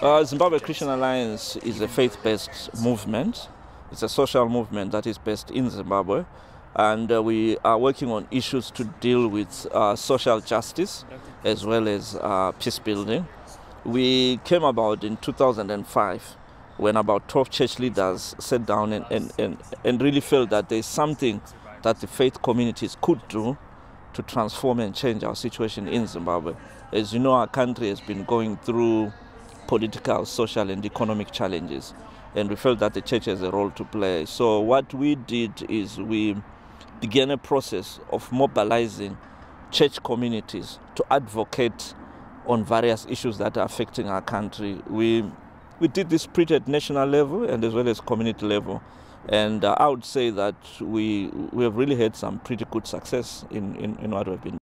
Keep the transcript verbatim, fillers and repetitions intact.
Uh, Zimbabwe Christian Alliance is a faith-based movement. It's a social movement that is based in Zimbabwe, and uh, we are working on issues to deal with uh, social justice as well as uh, peace building. We came about in two thousand five when about twelve church leaders sat down and, and, and, and really felt that there's something that the faith communities could do to transform and change our situation in Zimbabwe. As you know, our country has been going through political, social and economic challenges, and we felt that the church has a role to play. So what we did is we began a process of mobilizing church communities to advocate on various issues that are affecting our country. We we did this pretty at national level and as well as community level, and uh, I would say that we we have really had some pretty good success in, in, in what we've been doing.